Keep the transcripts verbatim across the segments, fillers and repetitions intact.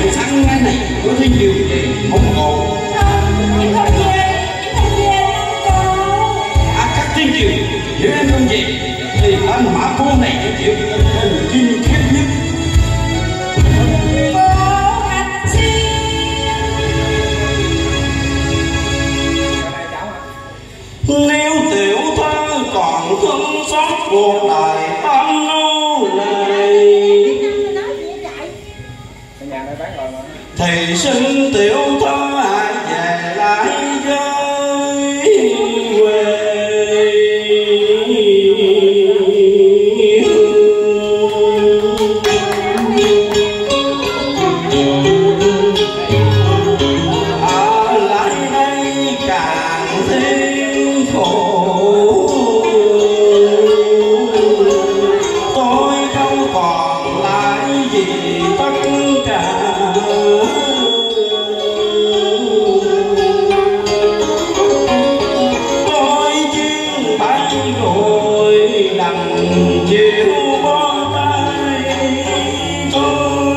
sang ngay này có thêm điều để ủng hộ. Không, em không về, em không về đâu con. À các thiên kiều, nếu em không về thì anh Mã Cô này cái chuyện thần kinh khiếp nhất. Nếu tiểu thơ còn thương xót cuộc đời tâm nô lệ thì xin tiểu thơ hãy về lại với quê ở lại đây càng thêm khổ. Tôi không còn lại gì tất cả, tôi chuyên bay rồi đành chịu bó tay thôi.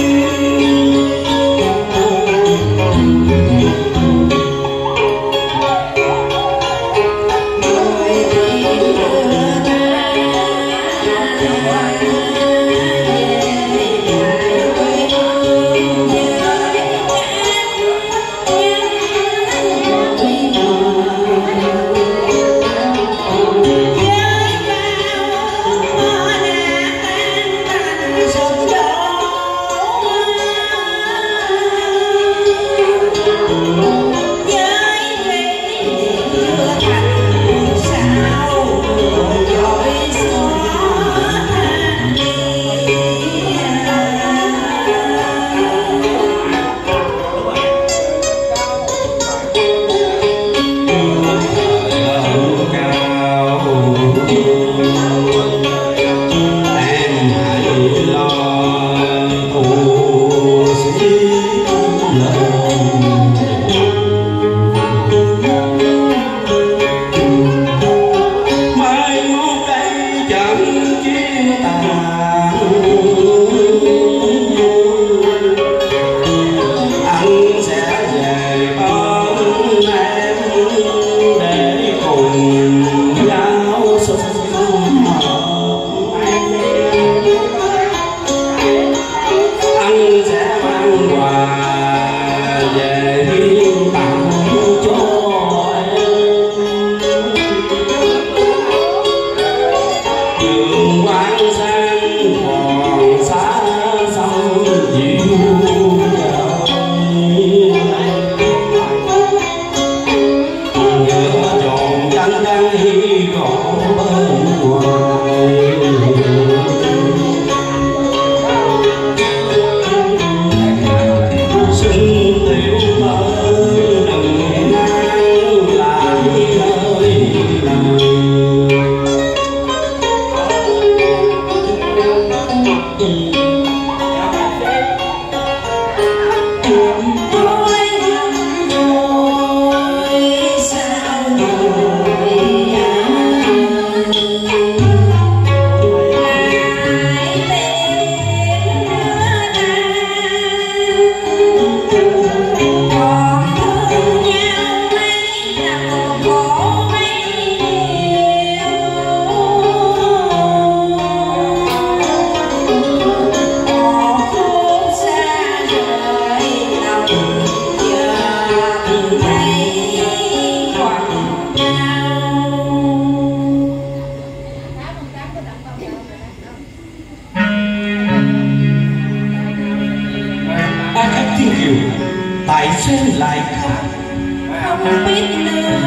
Tại sao lại khác? Không biết nữa.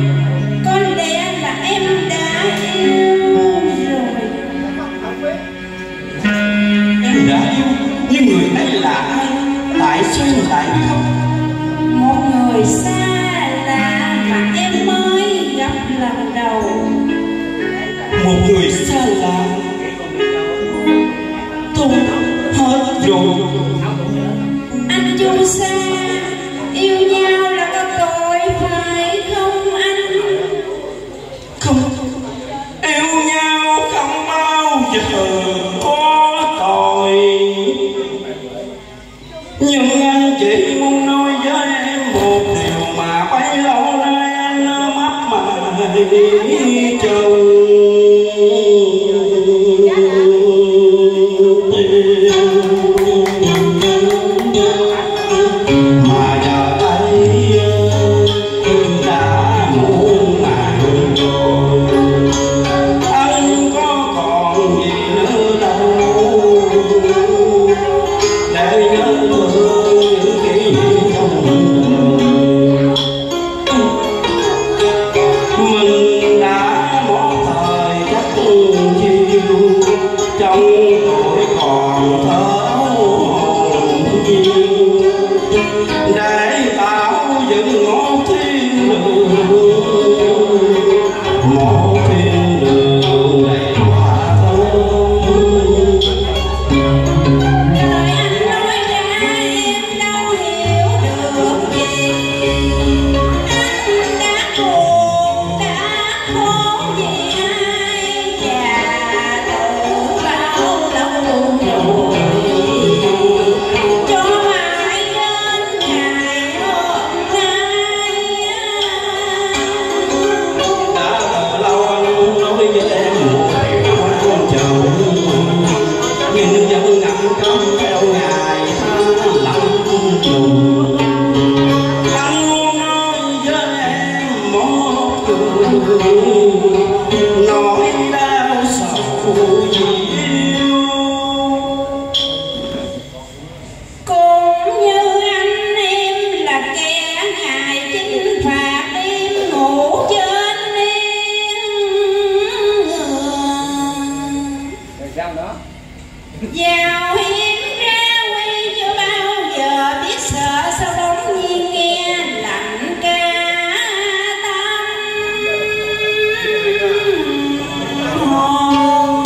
Có lẽ là em đã yêu rồi. Em đã yêu, nhưng người ấy là ai? Tại sao lại khóc? Một người xa lạ mà em mới gặp lần đầu. Một người xa lạ? Thôi hết rồi. Anh chung xa, yêu nhau là có tội phải không anh? Không, yêu nhau không bao giờ có tội. Nhưng Giàu hiếm ra quy chưa bao giờ biết sợ, sao bỗng nhiên nghe lạnh ca tâm hồn.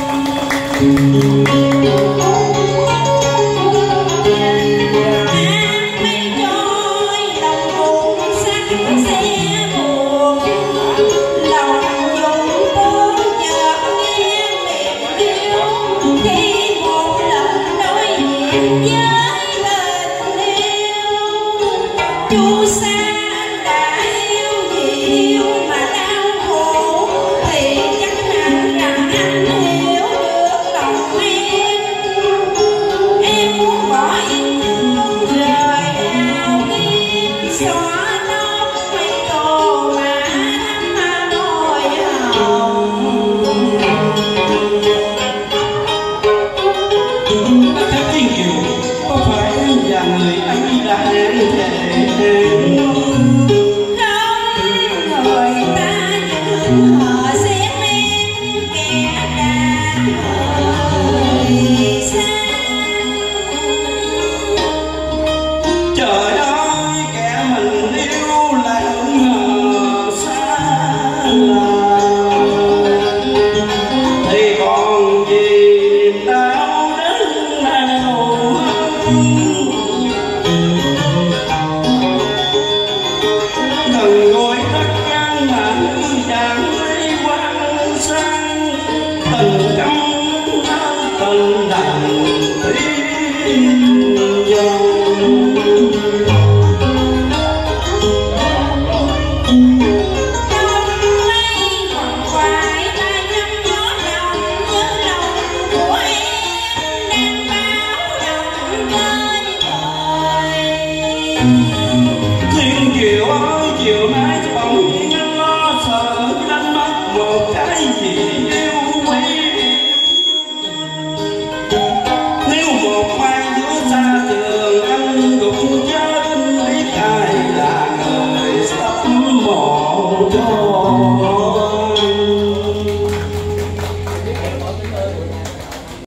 Áng mây trôi lòng buồn sắc xe buồn, lòng dùng bốn chợt nghe miệng kêu khi một lần đối diện với tình yêu. Chu sa đã yêu vì yêu mà đau khổ, thì chắc hẳn rằng anh hiểu được lòng em. Em muốn bỏ yêu thương rời ao kiếp, xóa tóc mây tô mà thắm môi hồng. Bác Thép Thiên Kiều, có phải là người anh đã hẹn thề? Không, người ta vẫn họ xem em kẻ đã rời xa. Trời ơi, kẻ mình yêu lại hững hờ xa lạ, thì còn gì niềm đau đớn nào hơn. Đừng ngồi đất gian mà như chàng mây quang sang, tình căm tình đành tiếng dòng. Trong mây còn quay ta nhắm nhót lòng, nhớ lòng của em đang báo động trên trời. Thiên Kiều ơi, chiều nay bỗng nhiên anh lo sợ đánh mất một cái gì